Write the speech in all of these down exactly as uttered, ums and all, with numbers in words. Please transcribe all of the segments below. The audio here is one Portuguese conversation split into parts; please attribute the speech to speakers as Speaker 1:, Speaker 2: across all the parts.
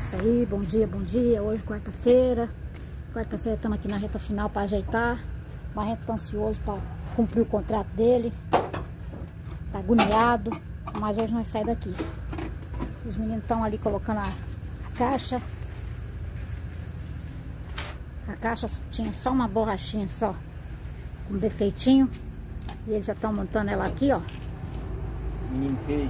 Speaker 1: Isso aí, bom dia, bom dia. Hoje quarta-feira. Quarta-feira estamos aqui na reta final para ajeitar. O Marrento tá ansioso para cumprir o contrato dele. Tá agoniado, mas hoje nós saímos daqui. Os meninos estão ali colocando a, a caixa. A caixa tinha só uma borrachinha só, com defeitinho. E eles já estão montando ela aqui, ó.
Speaker 2: Menino feio.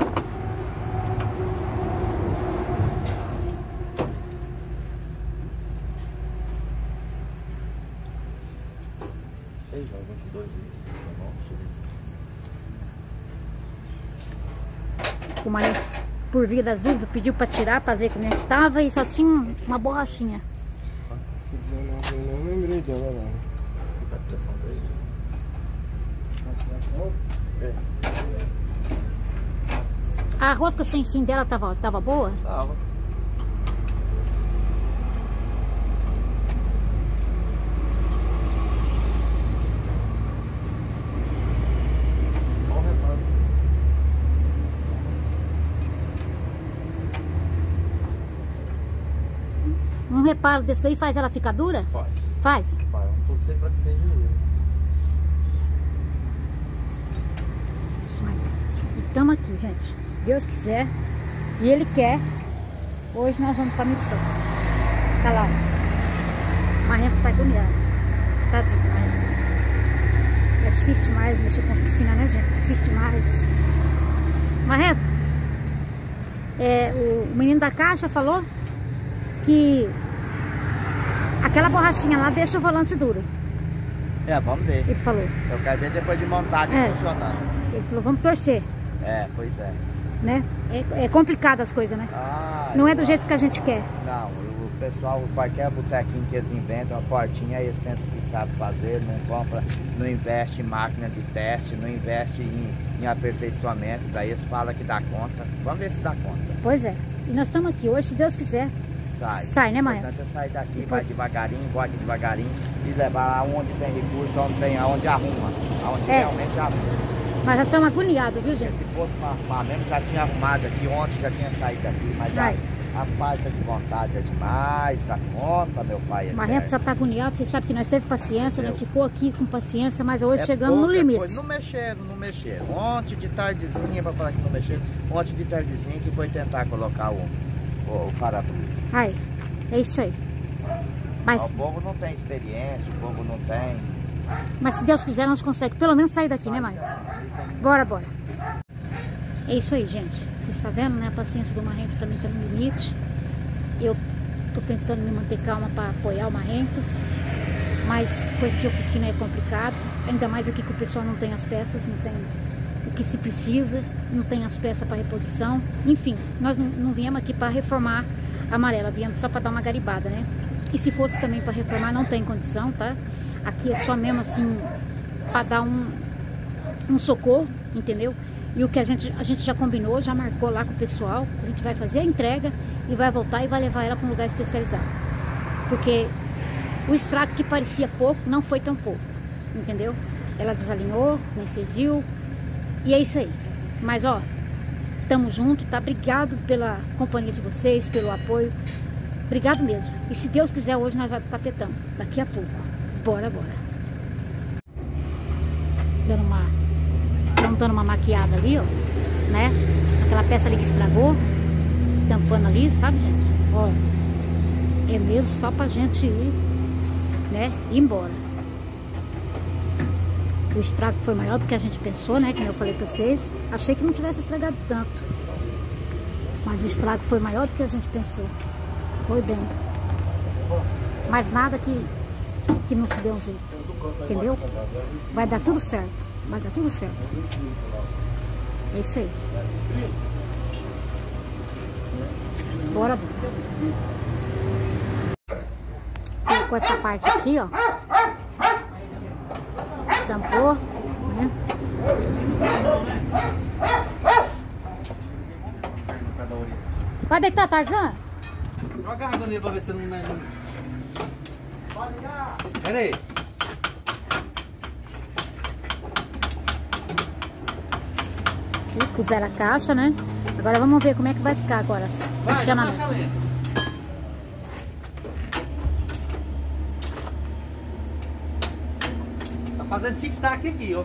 Speaker 1: O Marrento, por via das dúvidas, pediu para tirar, para ver como é que estava, e só tinha uma borrachinha.
Speaker 2: Eu não lembrei dela, não.
Speaker 1: A rosca sem fim dela tava, tava boa?
Speaker 2: Tava.
Speaker 1: Um reparo desse aí faz ela ficar dura?
Speaker 2: Faz.
Speaker 1: Faz?
Speaker 2: Faz. Eu tô sempre pra que seja ele.
Speaker 1: E estamos aqui, gente. Se Deus quiser, e Ele quer, hoje nós vamos pra missão. Tá lá. O Marrento tá agoniado. Tadinho do Marrento. É difícil demais mexer com oficina, né, gente? Difícil demais. Marrento, é, o menino da caixa falou que aquela borrachinha lá deixa o volante duro.
Speaker 2: É, vamos ver.
Speaker 1: Ele falou.
Speaker 2: Eu quero ver depois de montado e
Speaker 1: É.
Speaker 2: funcionando.
Speaker 1: Ele falou, vamos torcer,
Speaker 2: É, pois é.
Speaker 1: né? É, é complicado as coisas, né?
Speaker 2: Ah,
Speaker 1: Não é
Speaker 2: eu
Speaker 1: do
Speaker 2: acho-
Speaker 1: jeito que a gente quer.
Speaker 2: Não, os pessoal, qualquer botequinho que eles inventam, uma portinha, eles pensam que sabem fazer, não compra, não investe em máquina de teste, não investe em, em aperfeiçoamento, daí eles falam que dá conta. Vamos ver se dá conta.
Speaker 1: Pois é. E nós estamos aqui hoje, se Deus quiser.
Speaker 2: Sai.
Speaker 1: Sai, né,
Speaker 2: O
Speaker 1: Marrento?
Speaker 2: importante é sair daqui,
Speaker 1: Depois-
Speaker 2: vai devagarinho, bota devagarinho e levar aonde tem recurso, onde tem, aonde arruma, aonde
Speaker 1: É.
Speaker 2: realmente arruma.
Speaker 1: Mas já estamos agoniados, viu,
Speaker 2: Porque
Speaker 1: gente?
Speaker 2: se fosse para arrumar mesmo, já tinha arrumado aqui, ontem já tinha saído daqui, mas a,
Speaker 1: Vai.
Speaker 2: a falta de vontade é demais, dá conta, meu pai. É
Speaker 1: O Marrento já está agoniado, vocês sabem que nós teve paciência, nós ficou aqui com paciência, mas hoje chegamos no limite.
Speaker 2: Não mexeram, não mexeram. Ontem de tardezinha, para falar que não mexeram, ontem de tardezinha que foi tentar colocar o, o, o para-brisa.
Speaker 1: Ai, é isso aí. Mas,
Speaker 2: O povo não tem experiência, o povo não tem.
Speaker 1: mas se Deus quiser, nós conseguimos pelo menos sair daqui, né, Marrento? Bora, bora. É isso aí, gente. Vocês estão vendo, né? A paciência do Marrento também está no limite. Eu tô tentando me manter calma para apoiar o Marrento, mas coisa de oficina é complicado. Ainda mais aqui que o pessoal não tem as peças, não tem o que se precisa, não tem as peças para reposição. Enfim, nós não, não viemos aqui para reformar a amarela, viemos só para dar uma garibada, né? E se fosse também para reformar, não tem condição, tá? Aqui é só mesmo assim para dar um, um socorro, entendeu? E o que a gente, a gente já combinou, já marcou lá com o pessoal, a gente vai fazer a entrega e vai voltar e vai levar ela para um lugar especializado. Porque o estrago que parecia pouco, não foi tão pouco, entendeu? Ela desalinhou, nem cesiu, e é isso aí. Mas ó, tamo junto, tá? Obrigado pela companhia de vocês, pelo apoio. Obrigado mesmo. E se Deus quiser, hoje nós vamos pro tapetão, daqui a pouco. Bora, bora. Dando uma, dando uma maquiada ali, ó, né? Aquela peça ali que estragou, tampando ali, sabe, gente? Ó, é mesmo só pra gente ir, né? Ir embora. O estrago foi maior do que a gente pensou, né? Como eu falei pra vocês. Achei que não tivesse estragado tanto. Mas o estrago foi maior do que a gente pensou. Foi bem. Mas nada que, que não se dê um jeito. Entendeu? Vai dar tudo certo. Vai dar tudo certo. É isso aí. Bora, bora. Colocou essa parte aqui, ó. Tampou, né? Vai deitar, Tarzan?
Speaker 3: Joga água nele pra ver se não... Pera aí.
Speaker 1: Aqui, puseram a caixa, né? Agora vamos ver como é que vai ficar agora.
Speaker 3: Vai,
Speaker 1: Fechando a-
Speaker 3: marcha lenta. fazendo tic-tac aqui, ó.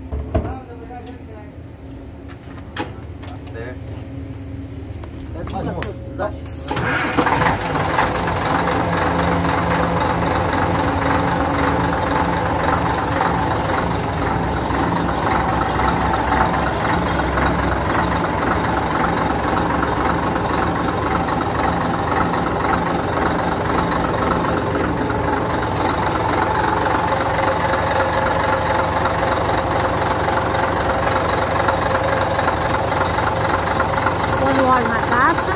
Speaker 3: Tá certo. É tudo
Speaker 1: óleo na caixa.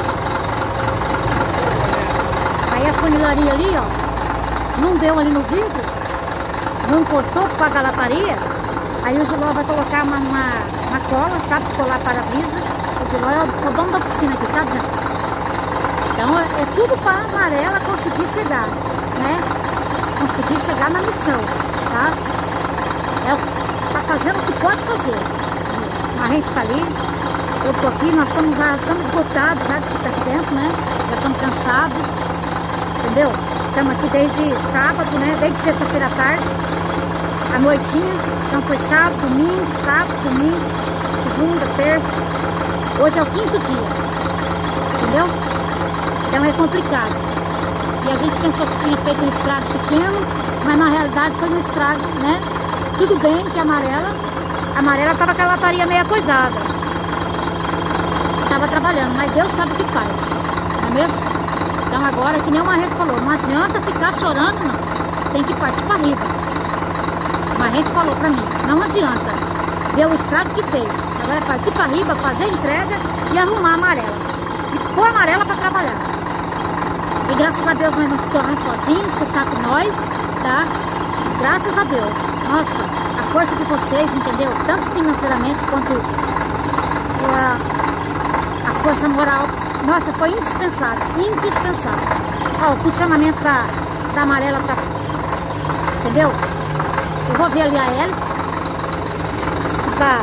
Speaker 1: Aí a funilaria ali, ó, não deu ali no vidro, não encostou por causa da lataria. Aí o Giló vai colocar uma, uma, uma cola, sabe, de colar para-brisa. O Giló é o, o dono da oficina aqui, sabe, né? Então é, é tudo para a Amarela conseguir chegar, né? Conseguir chegar na missão, tá? É, tá fazendo o que pode fazer. A gente tá ali. Eu tô aqui, nós estamos já estamos esgotados já de ficar aqui dentro, né? Já estamos cansados, entendeu? Estamos aqui desde sábado, né? Desde sexta-feira à tarde, à noitinha. Então foi sábado, domingo, sábado, domingo, segunda, terça. Hoje é o quinto dia, entendeu? Então é complicado. E a gente pensou que tinha feito um estrago pequeno, mas na realidade foi um estrago, né? Tudo bem que a Amarela, a Amarela tava com a lataria meia coisada. Estava trabalhando, mas Deus sabe o que faz, não é mesmo? Então agora, que nem o Marrento falou, não adianta ficar chorando, não. Tem que partir para riba. O Marrento falou para mim, não adianta. Deu o estrago que fez. Agora é partir para riba, fazer a entrega e arrumar a Amarela. E pôr a Amarela para trabalhar. E graças a Deus nós não ficamos sozinhos, você está com nós, tá? Graças a Deus. Nossa, a força de vocês, entendeu? Tanto financeiramente quanto a... a força moral, nossa, foi indispensável, indispensável. Ó, o funcionamento da, da Amarela tá, entendeu? Eu vou ver ali a hélice, tá.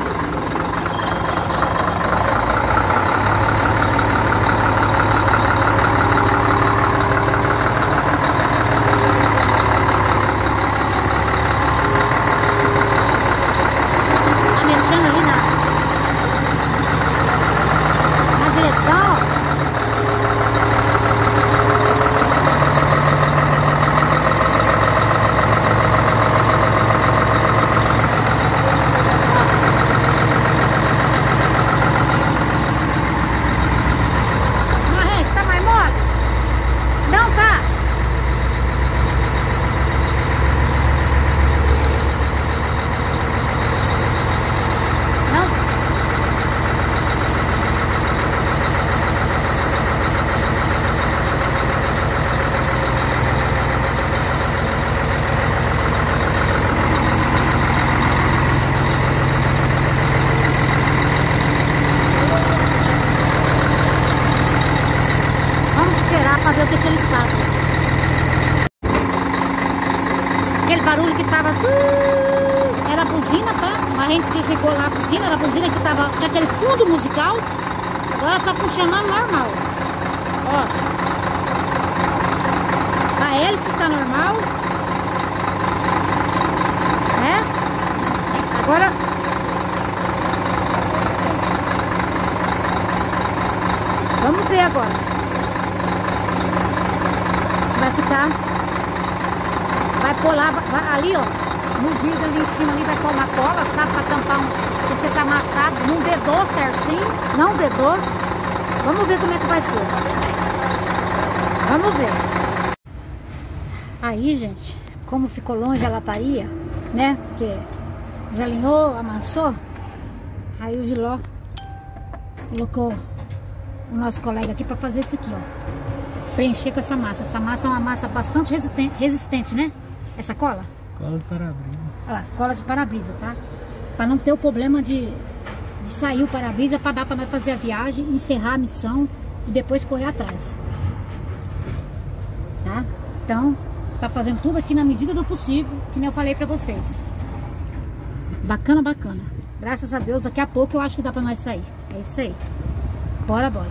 Speaker 1: Tá mexendo ali na direção. Marrento, tá mais mole? Não tá? Não? Para ver o que, que eles fazem. Aquele barulho que tava uh, era a buzina, tá? A gente desligou lá a buzina, era a buzina que tava com aquele fundo musical. Agora tá funcionando normal. Ó, a hélice tá normal, né? Agora vamos ver agora. Vai ficar, vai pôr lá, vai, ali ó, no vidro ali em cima ali vai pôr uma cola, sabe, para tampar uns, porque tá amassado, não vedou certinho, não vedou. Vamos ver como é que vai ser. Vamos ver. Aí, gente, como ficou longe a lataria, né, porque desalinhou, amassou, aí o Giló colocou o nosso colega aqui para fazer isso aqui, ó. Preencher com essa massa. Essa massa é uma massa bastante resistente, resistente, né? Essa cola.
Speaker 4: Cola de para-brisa.
Speaker 1: Olha lá, cola de para-brisa, tá? Para não ter o problema de, de sair o para-brisa, para dar para nós fazer a viagem, encerrar a missão e depois correr atrás. Tá? Então, tá fazendo tudo aqui na medida do possível, que nem eu falei para vocês. Bacana, bacana. Graças a Deus, daqui a pouco eu acho que dá para nós sair. É isso aí. Bora, bora.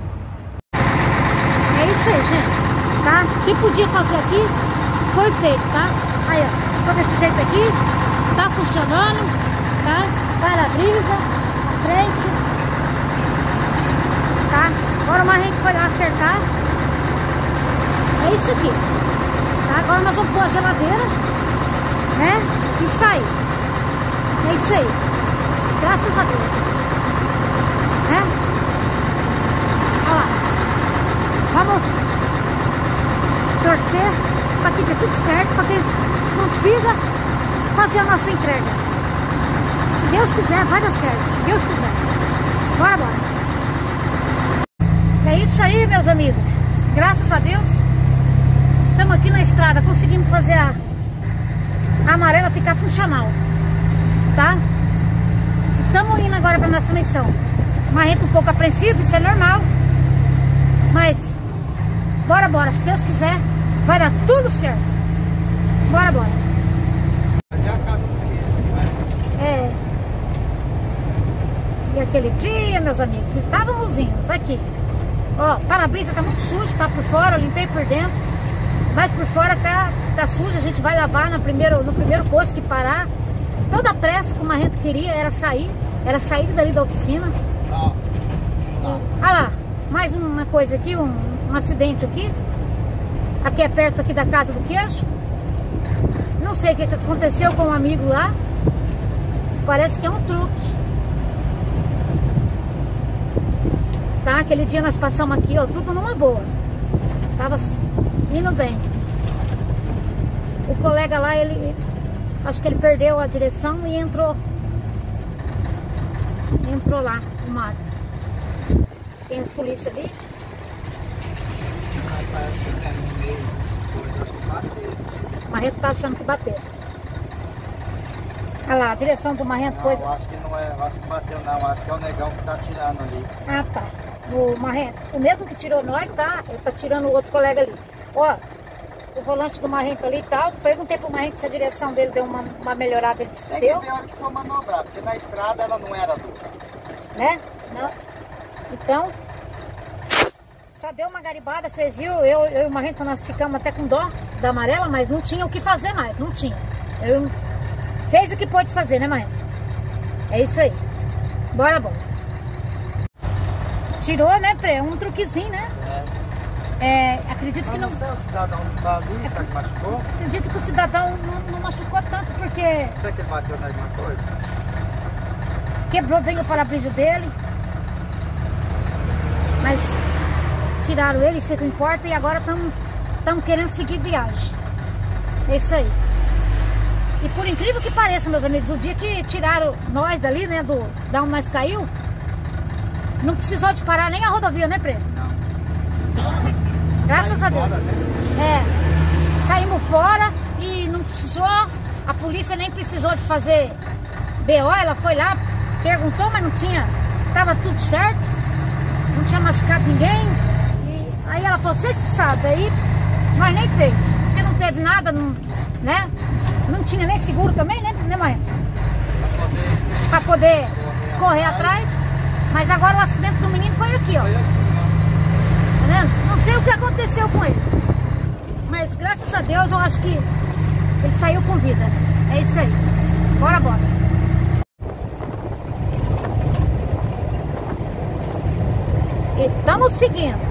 Speaker 1: É isso aí, gente, tá? O que podia fazer aqui, foi feito, tá? Aí, ó, ficou desse jeito aqui, tá funcionando, tá? Para-brisa, a frente, tá? Agora uma gente foi lá acertar. É isso aqui, tá? Agora nós vamos pôr a geladeira, né? E sair. É isso aí. Graças a Deus, né? Olha lá. Vamos torcer para que dê tudo certo, para que eles consigam fazer a nossa entrega. Se Deus quiser, vai dar certo. Se Deus quiser. Bora, bora. É isso aí, meus amigos. Graças a Deus, estamos aqui na estrada. Conseguimos fazer a, a amarela ficar funcional, tá? Estamos indo agora para nossa missão. Uma gente um pouco apreensiva, isso é normal. Mas, bora, bora. Se Deus quiser, vai dar tudo certo. Bora, bora. É. E aquele dia, meus amigos, estávamos indo aqui. Ó, o para-brisa tá muito sujo, tá por fora, eu limpei por dentro. Mas por fora tá, tá sujo, a gente vai lavar no primeiro, no primeiro posto que parar. Toda a pressa que o Marrento queria era sair, era sair dali da oficina.
Speaker 2: Não.
Speaker 1: Olha lá, mais uma coisa aqui, um, um acidente aqui. Aqui é perto aqui da casa do queijo. Não sei o que, que aconteceu com um amigo lá. Parece que é um truque. Tá? Aquele dia nós passamos aqui, ó, tudo numa boa. Tava indo bem. O colega lá, ele... acho que ele perdeu a direção e entrou. Entrou lá no mato. Tem as polícias ali.
Speaker 2: Parece que tem um mês, depois que bateu.
Speaker 1: O Marrento tá achando que bateu. Olha lá, a direção do Marrento.
Speaker 2: Não,
Speaker 1: Pois...
Speaker 2: eu acho que não é, eu acho que bateu não, acho que é o negão que tá tirando ali.
Speaker 1: Ah, tá. O Marrento, o mesmo que tirou nós, tá? Ele tá tirando o outro colega ali. Ó, o volante do Marrento ali e tal. Perguntei pro Marrento se a direção dele deu uma, uma melhorada. Ele disse que
Speaker 2: Tem
Speaker 1: deu.
Speaker 2: que ver a hora que for manobrar, porque na estrada ela não era dura.
Speaker 1: Né? Não. Então, só deu uma garibada, vocês viram? Eu, eu e o Marrento, nós ficamos até com dó da amarela, mas não tinha o que fazer mais, não tinha. Eu fez o que pôde fazer, né, Marrento? É isso aí. Bora, bora. Tirou, né, Pré? Um truquezinho, né?
Speaker 2: É.
Speaker 1: É, acredito que não...
Speaker 2: Não sei, o cidadão não tá ali, será que machucou?
Speaker 1: Acredito que o cidadão não, não machucou tanto, porque
Speaker 2: Será que ele bateu em alguma coisa?
Speaker 1: quebrou bem o para-brisa dele. Mas tiraram ele, isso é que importa, e agora estamos querendo seguir viagem. É isso aí. E por incrível que pareça, meus amigos, o dia que tiraram nós dali, né, do, da onde nós caiu, não precisou de parar nem a rodovia, né, Preto?
Speaker 2: Não.
Speaker 1: Graças a Deus.
Speaker 2: Fora, né?
Speaker 1: É, saímos fora e não precisou, a polícia nem precisou de fazer B O, ela foi lá, perguntou, mas não tinha, tava tudo certo, não tinha machucado ninguém. E aí ela falou, vocês que sabem, aí nós nem fez, porque não teve nada, não, né? Não tinha nem seguro também, né, né mãe? Pra poder correr atrás. Mas agora o acidente do menino foi aqui, ó. Tá vendo? Não sei o que aconteceu com ele. Mas graças a Deus eu acho que ele saiu com vida. É isso aí. Bora, bora. E estamos seguindo.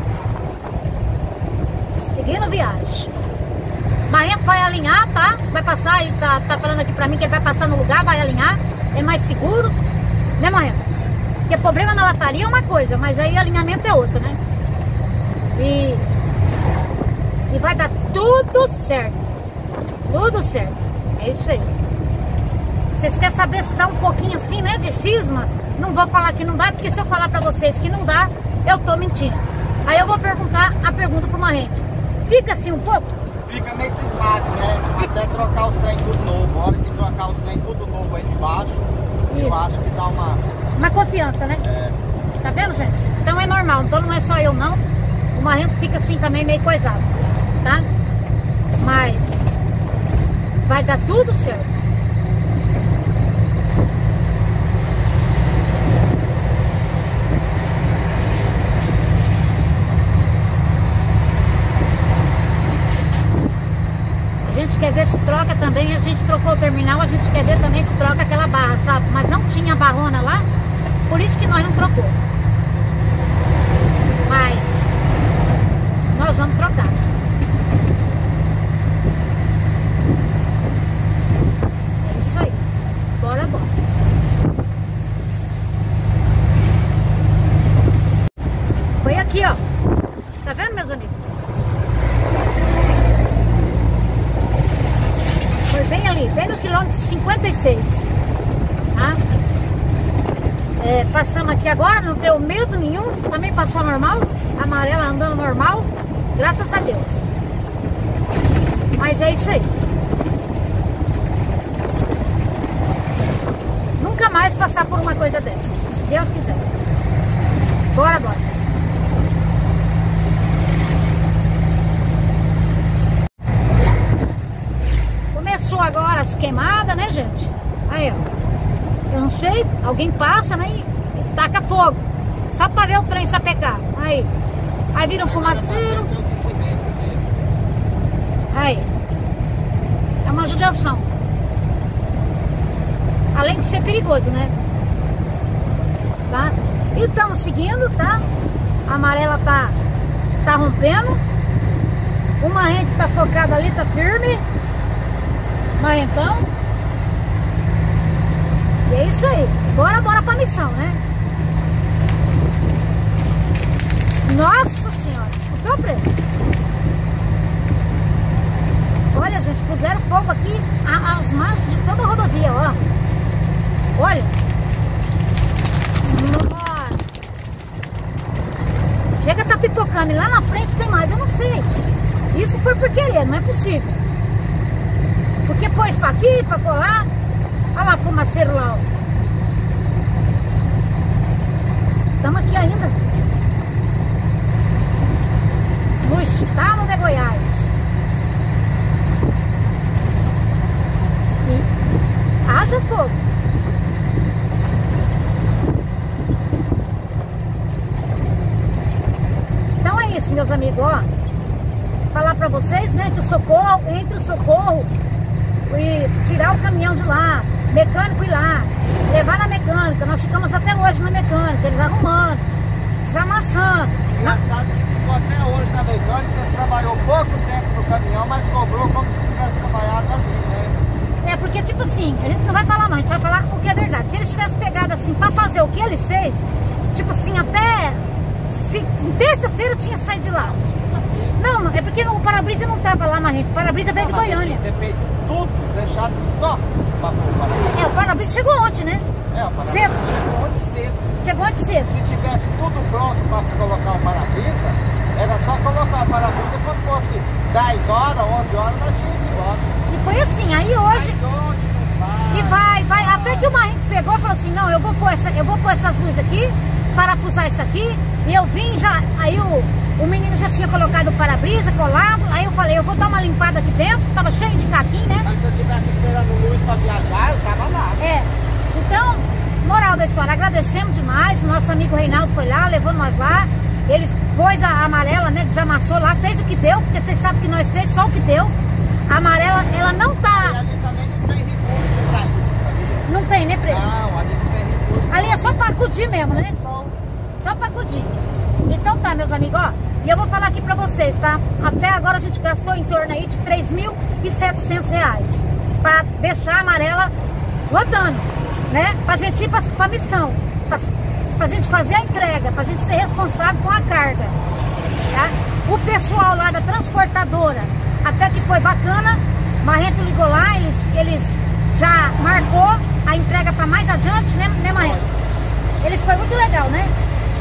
Speaker 1: Seguindo viagem. Marrento vai alinhar, tá? Vai passar, ele tá, tá falando aqui pra mim que ele vai passar no lugar, vai alinhar. É mais seguro. Né, Marrento? Porque problema na lataria é uma coisa, mas aí alinhamento é outra, né? E, e vai dar tudo certo. Tudo certo. É isso aí. Vocês querem saber se dá um pouquinho assim, né, de cisma? Não vou falar que não dá, porque se eu falar pra vocês que não dá, eu tô mentindo. Aí eu vou perguntar a pergunta pro Marrento. Fica assim um pouco?
Speaker 2: Fica meio cismado, né? Até trocar os trem tudo novo. A hora que trocar os trem tudo novo aí de baixo,
Speaker 1: Isso.
Speaker 2: eu acho que dá uma...
Speaker 1: Uma confiança, né?
Speaker 2: É.
Speaker 1: Tá vendo, gente? Então é normal, então não é só eu não. O Marrento fica assim também meio coisado, tá? Mas vai dar tudo certo. A gente quer ver ver se troca também. A gente trocou o terminal, a gente quer ver também se troca aquela barra, sabe? Mas não tinha barrona lá, por isso que nós não trocou. Mas nós vamos trocar. É isso aí. Bora, bora. Foi aqui, ó. Tá vendo, meus amigos? Foi bem ali, bem no quilômetro cinquenta e seis. Tá? É, passamos aqui agora, não deu medo nenhum. Também passou normal. Amarela andando normal. Graças a Deus. Mas é isso aí. Nunca mais passar por uma coisa dessa, se Deus quiser. Bora, bora. Começou agora as queimadas, né, gente? Aí, ó. Eu não sei, alguém passa, né, e taca fogo. Só pra ver o trem sapecar. Aí. Aí vira um fumaceiro. Aí. É uma judiação. Além de ser perigoso, né? Tá? E estamos seguindo, tá? A amarela tá, tá rompendo. Uma rede tá focada ali, tá firme. Marrentão. E é isso aí. Bora, bora pra missão, né? Nossa Senhora, escutou, Preto? Olha, gente, puseram fogo aqui às margens de toda a rodovia, ó. Olha. Nossa. Chega a tá pipocando e lá na frente tem mais, eu não sei. Isso foi por querer, não é possível. Porque pôs pra aqui, pra colar. Olha lá o fumaceiro lá, ó. Estamos aqui ainda. No estado de Goiás. E haja fogo. Então é isso, meus amigos, ó. Falar pra vocês, né, que o socorro, entre o socorro e tirar o caminhão de lá, mecânico ir lá, levar na mecânica. Nós ficamos até hoje na mecânica, eles arrumando, desamassando.
Speaker 2: Engraçado que ficou até hoje na mecânica, eles trabalhou pouco tempo no caminhão, mas cobrou como se tivesse trabalhado ali, né?
Speaker 1: É, porque tipo assim, a gente não vai falar não, a gente vai falar o que é verdade. Se eles tivessem pegado assim, pra fazer o que eles fez, tipo assim, até se, terça-feira tinha saído de lá. Não, não, é porque o para-brisa não tava lá, Marrento, o para-brisa veio de Goiânia.
Speaker 2: Ter feito tudo, deixado só pra para-brisa.
Speaker 1: É, o para-brisa chegou ontem, né?
Speaker 2: É, o para-brisa
Speaker 1: cedo.
Speaker 2: chegou ontem cedo.
Speaker 1: Chegou ontem cedo.
Speaker 2: Se tivesse tudo pronto para colocar o para-brisa, era só colocar o para-brisa quando fosse dez horas, onze horas, nós tínhamos ido embora.
Speaker 1: E foi assim, aí hoje...
Speaker 2: Mas onde não vai?
Speaker 1: E vai, vai, até que o Marrento pegou e falou assim, não, eu vou pôr, essa, eu vou pôr essas luzes aqui, parafusar isso aqui, e eu vim já, aí o, o menino já tinha colocado o para-brisa, colado, aí eu falei, eu vou dar uma limpada aqui dentro, tava cheio de caquinho, né?
Speaker 2: Mas se eu estivesse esperando luz para viajar, eu tava lá.
Speaker 1: É, então, moral da história, agradecemos demais, nosso amigo Reinaldo foi lá, levou nós lá, ele pôs a amarela, né, desamassou lá, fez o que deu, porque vocês sabem que nós fez só o que deu. A amarela, ela não tá...
Speaker 2: E ali também não tem recurso pra isso, sabia?
Speaker 1: Não tem, né, Preto?
Speaker 2: Não, ali não tem recurso.
Speaker 1: Ali é só pra acudir mesmo, né?
Speaker 2: Só,
Speaker 1: Só pra acudir. Então tá, meus amigos, ó. E eu vou falar aqui pra vocês, tá? Até agora a gente gastou em torno aí de três mil e setecentos reais pra deixar a amarela rodando, né? Pra gente ir pra, pra missão, pra, pra gente fazer a entrega, pra gente ser responsável com a carga, tá? O pessoal lá da transportadora, até que foi bacana, Marrento ligou lá, eles, eles já marcou a entrega pra mais adiante, né, né Marrento? Eles foi muito legal, né?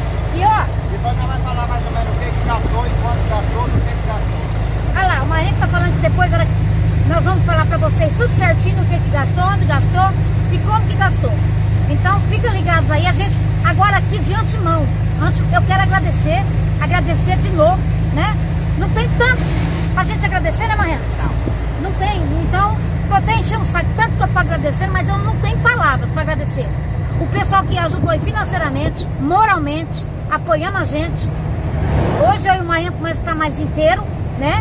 Speaker 1: E ó...
Speaker 2: Depois nós vamos falar mais ou menos o que que gastou, e quanto gastou, o que que gastou.
Speaker 1: Olha lá, o Marrento tá falando que depois era, nós vamos falar pra vocês tudo certinho o que que gastou, onde gastou e como que gastou. Então fiquem ligados aí, a gente agora aqui de antemão, antes, eu quero agradecer, agradecer de novo, né? Não tem tanto pra gente agradecer, né, Marrento? Não. Não tem, então tô até enchendo o saco, tanto que eu tô agradecendo, mas eu não tenho palavras pra agradecer. O pessoal que ajudou aí financeiramente, moralmente, apoiando a gente. Hoje eu e o Marrento começamos a ficar mais inteiro, né?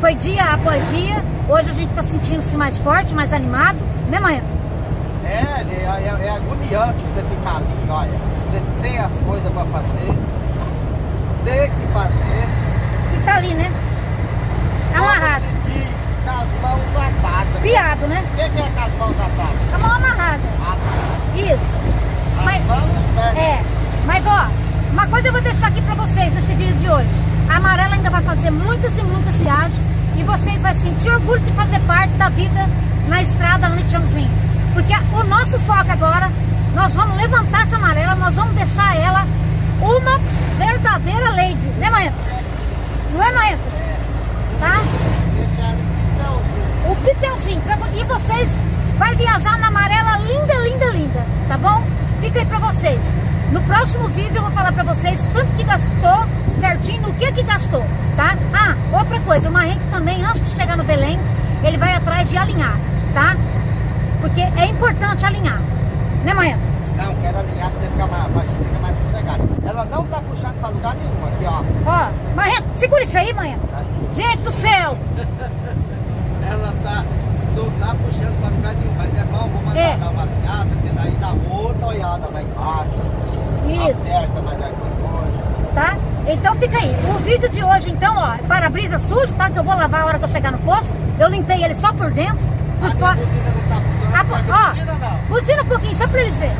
Speaker 1: Foi dia após dia. Hoje a gente tá sentindo-se mais forte, mais animado, né, Marrento?
Speaker 2: É, é, é, é agoniante você ficar ali, olha. Você tem as coisas pra fazer, tem que fazer.
Speaker 1: E tá ali, né? Amarrado.
Speaker 2: Como se diz, com as mãos atadas.
Speaker 1: Piado, né?
Speaker 2: O que, que é com as mãos atadas?
Speaker 1: A mão amarrada.
Speaker 2: Atadas.
Speaker 1: Isso.
Speaker 2: As
Speaker 1: Mas,
Speaker 2: mãos e os pés.
Speaker 1: é, mas ó, uma coisa eu vou deixar aqui pra vocês nesse vídeo de hoje. A Amarela ainda vai fazer muitas e muitas viagens e vocês vão sentir orgulho de fazer parte da vida na estrada no Chãozinho. Porque o nosso foco agora, nós vamos levantar essa Amarela, nós vamos deixar ela uma verdadeira lady, né, Marrento? Não é, Marrento? Tá?
Speaker 2: Deixar o
Speaker 1: O pitelzinho. Pra, e vocês vai viajar na Amarela linda, linda, linda, tá bom? Fica aí pra vocês. No próximo vídeo eu vou falar pra vocês quanto que gastou, certinho, no que que gastou, tá? Ah, outra coisa, o Marrento também, antes de chegar no Belém, ele vai atrás de alinhar, tá? Porque é importante alinhar, né, Marrento?
Speaker 2: Não, quero alinhar pra você ficar mais, pra gente ficar mais sossegado. Ela não tá puxando pra lugar nenhum aqui, ó.
Speaker 1: Ó, Marrento, segura isso aí, Marrento. Gente do céu!
Speaker 2: Ela tá, não tá puxando pra lugar nenhum, mas é bom, vou mandar
Speaker 1: É.
Speaker 2: dar uma alinhada, porque daí dá outra olhada lá embaixo.
Speaker 1: Isso.
Speaker 2: Aperta mais alguma coisa.
Speaker 1: Tá? Então fica aí. O vídeo de hoje, então, ó, para-brisa sujo, tá? Que eu vou lavar a hora que eu chegar no posto. Eu limpei ele só por dentro. Por
Speaker 2: A
Speaker 1: fora.
Speaker 2: minha buzina não tá funcionando,
Speaker 1: Ah,
Speaker 2: mas
Speaker 1: ó,
Speaker 2: a buzina não.
Speaker 1: buzina um pouquinho, só pra eles verem.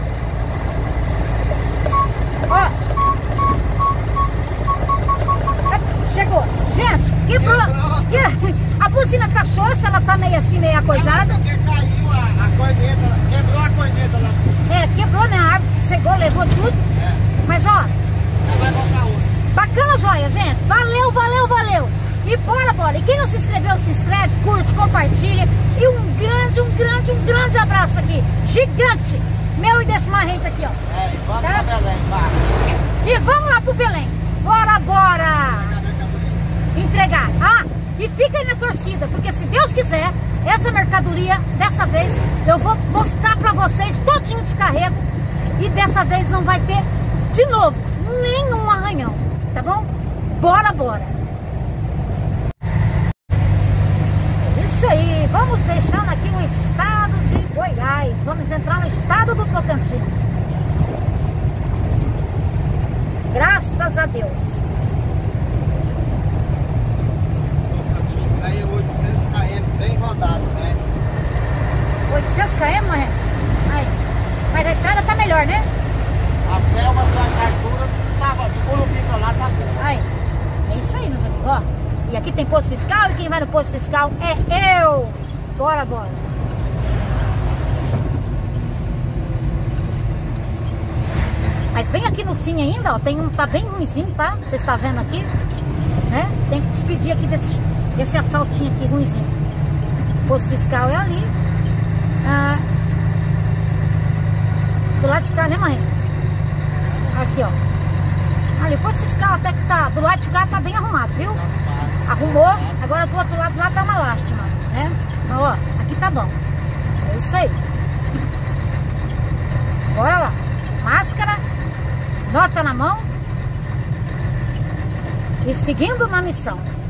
Speaker 1: Ó. Chegou. Gente, que pro... que... a buzina tá xoxa, ela tá meio assim, meio coisada.
Speaker 2: Porque caiu a, a corneta, quebrou a corneta lá.
Speaker 1: É, quebrou minha árvore, chegou, levou tudo.
Speaker 2: É,
Speaker 1: Mas ó,
Speaker 2: já vai voltar outra.
Speaker 1: bacana, joia, gente. Valeu, valeu, valeu. E bora, bora. E quem não se inscreveu, se inscreve, curte, compartilha. E um grande, um grande, um grande abraço aqui. Gigante. Meu e desse Marrento aqui, ó.
Speaker 2: É, e vamos
Speaker 1: Tá?
Speaker 2: pra Belém, vai.
Speaker 1: E vamos lá pro Belém. Bora, bora. Entregar. Ah, e fica aí na torcida, porque se Deus quiser, essa mercadoria, dessa vez, eu vou mostrar pra vocês todinho o descarrego. E dessa vez não vai ter, de novo, nenhum arranhão. Tá bom? Bora, bora. Isso aí, vamos deixando aqui o estado de Goiás. Vamos entrar no estado do Tocantins. Graças a Deus.
Speaker 2: Aí é oitocentos quilômetros bem rodado, né?
Speaker 1: oitocentos quilômetros, Marrento? Aí. Mas a estrada tá melhor, né?
Speaker 2: Até uma altura tava de Curupim pra lá, tá bom.
Speaker 1: Aí. É isso aí, meus amigos, ó. E aqui tem posto fiscal e quem vai no posto fiscal é eu. Bora, bora. Mas bem aqui no fim ainda, ó, tem um, tá bem ruimzinho, tá? Vocês estão vendo aqui, né? Tem que despedir aqui desse, desse asfaltinho aqui ruimzinho. O posto fiscal é ali. Ah, do lado de cá, né, mãe? Aqui, ó. Ali, o posto fiscal até que tá, do lado de cá tá bem arrumado, viu? Arrumou, agora do outro lado lá tá uma lástima, né? Mas, ó, aqui tá bom. É isso aí. Bora lá. Máscara, nota na mão e seguindo na missão.